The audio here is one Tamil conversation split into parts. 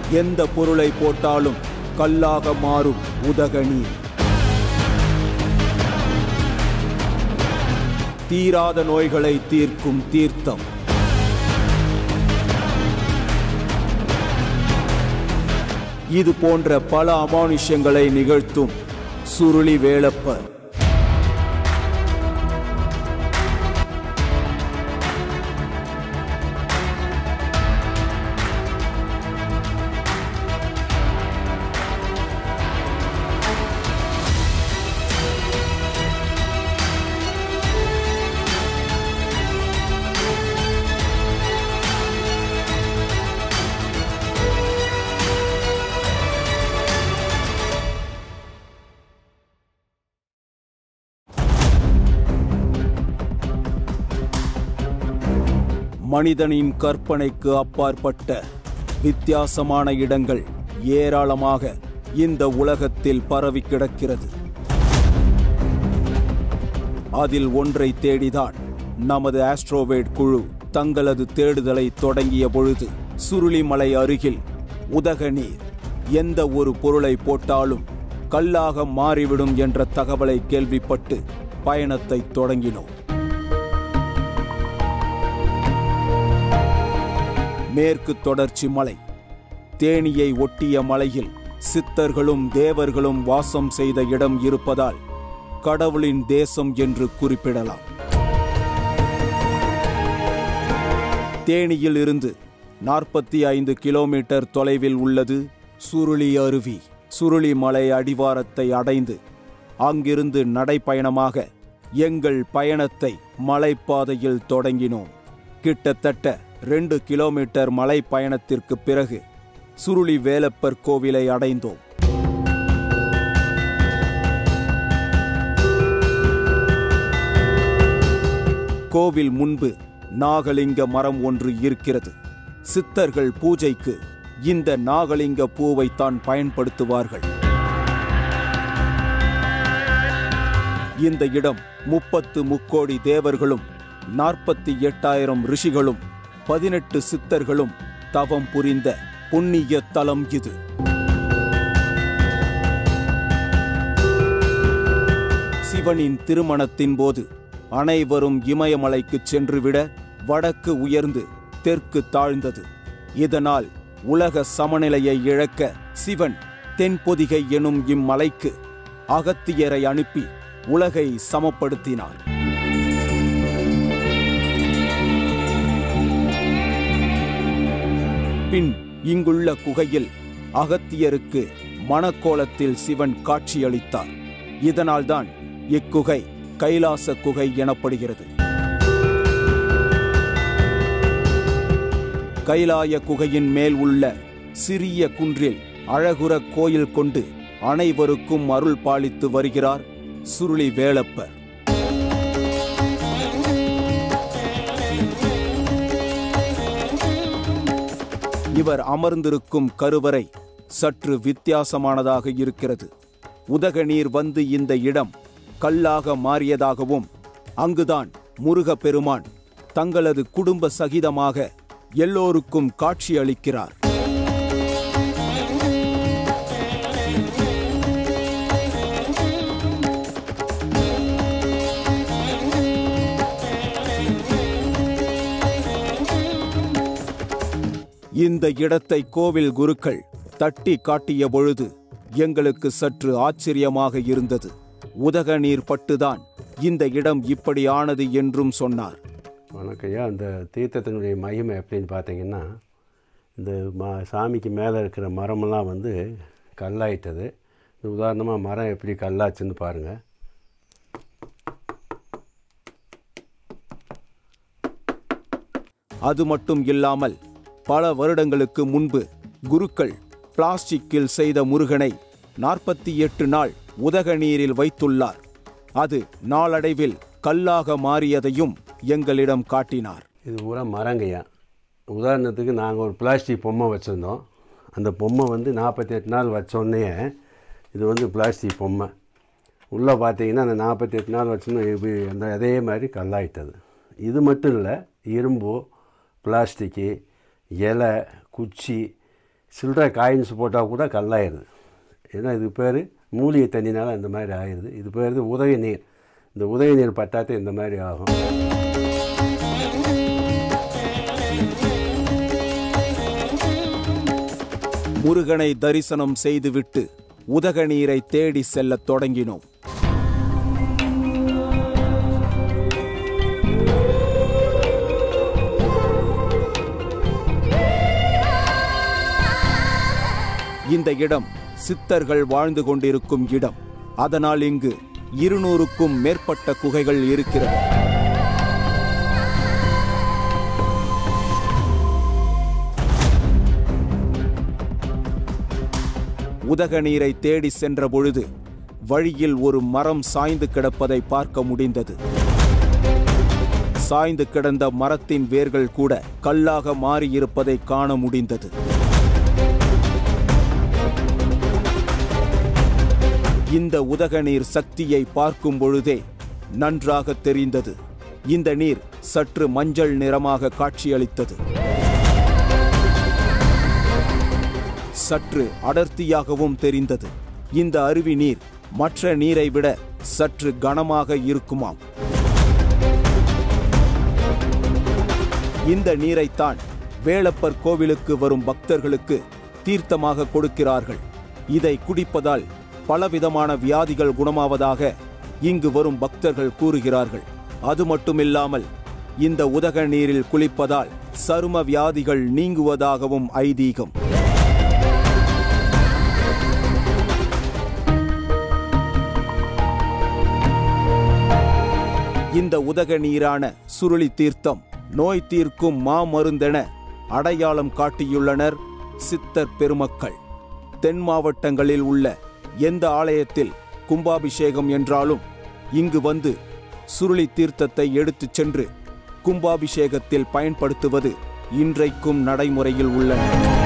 எந்த பொருளை போட்டாலும் கல்லாக மாறும் உதகநீர். தீராத நோய்களை தீர்க்கும் தீர்த்தம். இது போன்ற பல அமானுஷ்யங்களை நிகழ்த்தும் சுருளி வேலப்பர். மனிதனின் கற்பனைக்கு அப்பாற்பட்ட வித்தியாசமான இடங்கள் ஏராளமாக இந்த உலகத்தில் பரவி கிடக்கிறது. அதில் ஒன்றை தேடிதான் நமது ஆஸ்ட்ரோவேட் குழு தங்களது தேடுதலை தொடங்கிய பொழுது சுருளிமலை அருகில் உதகநீர் எந்த ஒரு பொருளை போட்டாலும் கல்லாக மாறிவிடும் என்ற தகவலை கேள்விப்பட்டு பயணத்தை தொடங்கினோம். மேற்கு தொடர்ச்சி மலை, தேனியை ஒட்டிய மலையில் சித்தர்களும் தேவர்களும் வாசம் செய்த இடம் இருப்பதால் கடவுளின் தேசம் என்று குறிப்பிடலாம். தேனியில் இருந்து 45 கிலோமீட்டர் தொலைவில் உள்ளது சுருளி அருவி. சுருளி மலை அடிவாரத்தை அடைந்து அங்கிருந்து நடைப்பயணமாக எங்கள் பயணத்தை மலைப்பாதையில் தொடங்கினோம். கிட்டத்தட்ட 2 கிலோமீட்டர் மலை பயணத்திற்கு பிறகு சுருளி வேலப்பர் கோவிலை அடைந்தோம். கோவில் முன்பு நாகலிங்க மரம் ஒன்று இருக்கிறது. சித்தர்கள் பூஜைக்கு இந்த நாகலிங்க பூவைத்தான் பயன்படுத்துவார்கள். இந்த இடம் 30 முக்கோடி தேவர்களும் 48,000 ரிஷிகளும் 18 சித்தர்களும் தவம் புரிந்த புண்ணிய தலம் இது. சிவனின் திருமணத்தின் போது அனைவரும் இமயமலைக்கு சென்றுவிட வடக்கு உயர்ந்து தெற்கு தாழ்ந்தது. இதனால் உலக சமநிலையை இழக்க சிவன் தென்பொதிகை எனும் இம்மலைக்கு அகத்தியரை அனுப்பி உலகை சமப்படுத்தினார். பின் இங்குள்ள குகையில் அகத்தியருக்கு மணக்கோலத்தில் சிவன் காட்சியளித்தார். இதனால்தான் இக்குகை கைலாச குகை எனப்படுகிறது. கைலாய குகையின் மேல் உள்ள சிறிய குன்றில் அழகுற கோயில் கொண்டு அனைவருக்கும் அருள் பாலித்து வருகிறார் சுருளி வேலப்பர். இவர் அமர்ந்திருக்கும் கருவறை சற்று வித்தியாசமானதாக இருக்கிறது. உதகநீர் வந்து இந்த இடம் கல்லாக மாறியதாகவும் அங்குதான் முருகப்பெருமான் தங்களது குடும்ப சகிதமாக எல்லோருக்கும் காட்சி அளிக்கிறார். இந்த இடத்தை கோவில் குருக்கள் தட்டி காட்டிய பொழுது எங்களுக்கு சற்று ஆச்சரியமாக இருந்தது. உதகநீர் பட்டுதான் இந்த இடம் இப்படி ஆனது என்றும் சொன்னார். வணக்கம்யா. அந்த தீர்த்தத்தினுடைய மகிமை எப்படின்னு பார்த்தீங்கன்னா, இந்த சாமிக்கு மேலே இருக்கிற மரமெல்லாம் வந்து கல்லாயிட்டது. உதாரணமாக மரம் எப்படி கல்லாச்சுன்னு பாருங்கள். அது மட்டும் இல்லாமல் பல வருடங்களுக்கு முன்பு குருக்கள் பிளாஸ்டிக்கில் செய்த முருகனை 48 நாள் உதகநீரில் வைத்துள்ளார். அது நாளடைவில் கல்லாக மாறியதையும் எங்களிடம் காட்டினார். இது பூரா மரங்கய்யா. உதாரணத்துக்கு நாங்கள் ஒரு பிளாஸ்டிக் பொம்மை வச்சுருந்தோம். அந்த பொம்மை வந்து 48 நாள் வச்சோடனே இது வந்து பிளாஸ்டிக் பொம்மை உள்ளே பார்த்தீங்கன்னா அந்த 48 நாள் வச்சோன்னே அந்த அதே மாதிரி கல்லாயிட்டது. இது மட்டும் இல்லை, இரும்பு, பிளாஸ்டிக்கு, இலை, குச்சி, சில்லற காயின்ஸ் போட்டால் கூட கல்லாயிருது. ஏன்னா இது பேர் மூலிகை தண்ணினால அந்த மாதிரி ஆயிடுது. இது பேர் உதய நீர். இந்த உதய நீர் பட்டாத்தே இந்த மாதிரி ஆகும். முருகனை தரிசனம் செய்துவிட்டு உதக நீரை தேடி செல்லத் தொடங்கினோம். இந்த இடம் சித்தர்கள் வாழ்ந்து கொண்டிருக்கும் இடம். அதனால் இங்கு 200க்கும் மேற்பட்ட குகைகள் இருக்கிறது. உதக நீரை தேடி சென்ற பொழுது வழியில் ஒரு மரம் சாய்ந்து கிடப்பதை பார்க்க முடிந்தது. சாய்ந்து கிடந்த மரத்தின் வேர்கள் கூட கல்லாக மாறியிருப்பதை காண முடிந்தது. இந்த உதக நீர் சக்தியை பார்க்கும் பொழுதே நன்றாக தெரிந்தது. இந்த நீர் சற்று மஞ்சள் நிறமாக காட்சியளித்தது. சற்று அடர்த்தியாகவும் தெரிந்தது. இந்த அருவி நீர் மற்ற நீரை விட சற்று கனமாக இருக்குமாம். இந்த நீரைத்தான் வேலப்பர் கோவிலுக்கு வரும் பக்தர்களுக்கு தீர்த்தமாக கொடுக்கிறார்கள். இதை குடிப்பதால் பலவிதமான வியாதிகள் குணமாவதாக இங்கு வரும் பக்தர்கள் கூறுகிறார்கள். அது மட்டுமில்லாமல் இந்த உதக நீரில் குளிப்பதால் சரும வியாதிகள் நீங்குவதாகவும் ஐதீகம். இந்த உதக நீரான சுருளி தீர்த்தம் நோய் தீர்க்கும் மாமருந்தென அடையாளம் காட்டியுள்ளனர் சித்தர் பெருமக்கள். தென் மாவட்டங்களில் உள்ள எந்த ஆலயத்தில் கும்பாபிஷேகம் என்றாலும் இங்கு வந்து சுருளி தீர்த்தத்தை எடுத்துச் சென்று கும்பாபிஷேகத்தில் பயன்படுத்துவது இன்றைக்கும் நடைமுறையில் உள்ளன.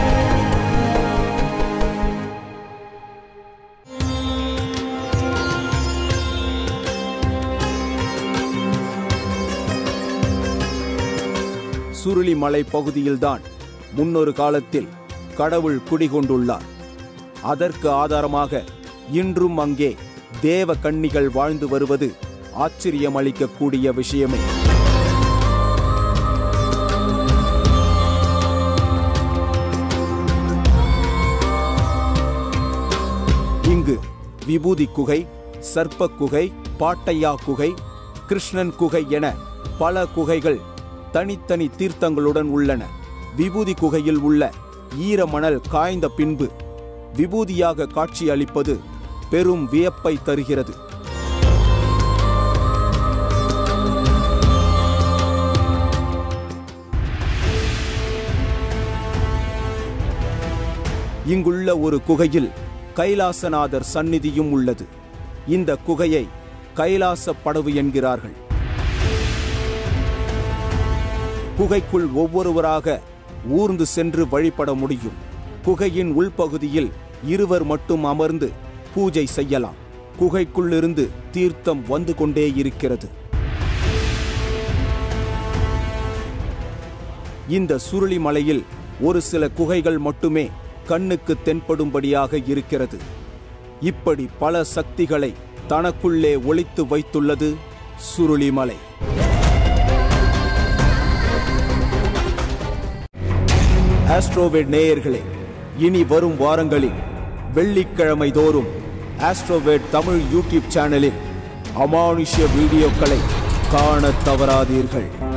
சுருளி மலை பகுதியில்தான் முன்னொரு காலத்தில் கடவுள் குடிகொண்டுள்ளார். அதற்கு ஆதாரமாக இன்றும் அங்கே தேவ கன்னிகள் வாழ்ந்து வருவது ஆச்சரியமளிக்கக்கூடிய விஷயமே. இங்கு விபூதி குகை, சர்ப்ப குகை, பாட்டையா குகை, கிருஷ்ணன் குகை என பல குகைகள் தனித்தனி தீர்த்தங்களுடன் உள்ளன. விபூதி குகையில் உள்ள ஈரமணல் காய்ந்த பின்பு விபூதியாக காட்சி அளிப்பது பெரும் வியப்பை தருகிறது. இங்குள்ள ஒரு குகையில் கைலாசநாதர் சந்நிதியும் உள்ளது. இந்த குகையை கைலாச படவு என்கிறார்கள். குகைக்குள் ஒவ்வொருவராக ஊர்ந்து சென்று வழிபட முடியும். குகையின் உள்பகுதியில் இருவர் மட்டும் அமர்ந்து பூஜை செய்யலாம். குகைக்குள்ளிருந்து தீர்த்தம் வந்து கொண்டே இருக்கிறது. இந்த சுருளி மலையில் ஒரு சில குகைகள் மட்டுமே கண்ணுக்கு தென்படும்படியாக இருக்கிறது. இப்படி பல சக்திகளை தனக்குள்ளே ஒளித்து வைத்துள்ளது சுருளிமலை. ஆஸ்ட்ரோவேட் நேயர்களே, இனி வரும் வாரங்களில் வெள்ளிக்கிழமை தோறும் ஆஸ்ட்ரோவேட் தமிழ் யூடியூப் சேனலில் அமானுஷ்ய வீடியோக்களை காண தவறாதீர்கள்.